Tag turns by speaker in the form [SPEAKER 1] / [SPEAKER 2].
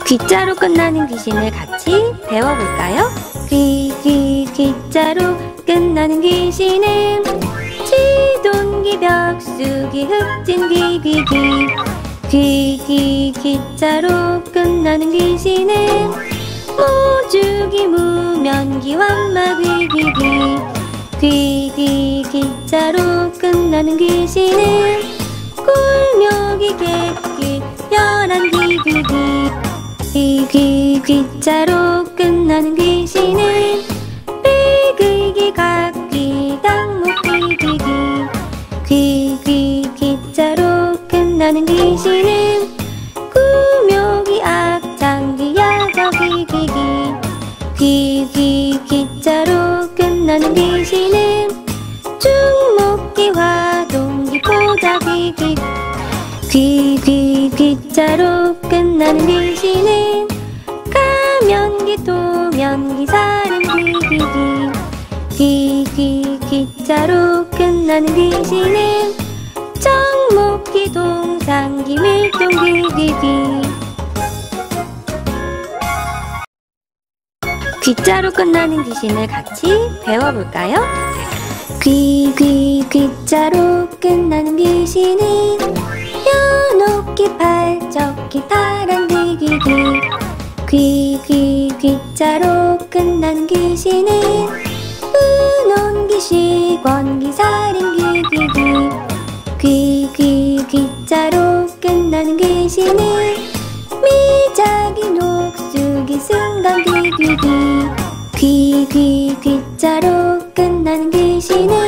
[SPEAKER 1] 귀자로 끝나는 귀신을 같이 배워볼까요? 귀자로 끝나는 귀신은 지동기, 벽수기, 흑진기, 귀자로 끝나는 귀신은 모주기, 무면기, 완마귀, 귀자로 끝나는 귀신은 꿀묘기, 객기, 열한기, 귀자로 끝나는 귀신은 빼귀기, 각귀, 당목귀, 귀자로 끝나는 귀신은 구묘기, 악장기, 야적이, 귀자로 끝나는 귀신은 중목기, 화동기, 보자기, 귀자로 끝나는 귀신은 가면기, 도면기, 사름기, 귀자로 끝나는 귀신은 정목기, 동상기, 밀동기, 귀자로 끝나는 귀신을 같이 배워볼까요? 귀자로 끝나는 귀신은 연옥기, 팔적기, 다란기, 귀자로 끝나는 귀신은 은혼기, 시권기, 살인기, 귀자로 끝나는 귀신은 미자기, 녹수기, 승강기, 귀자로 끝나는 귀신은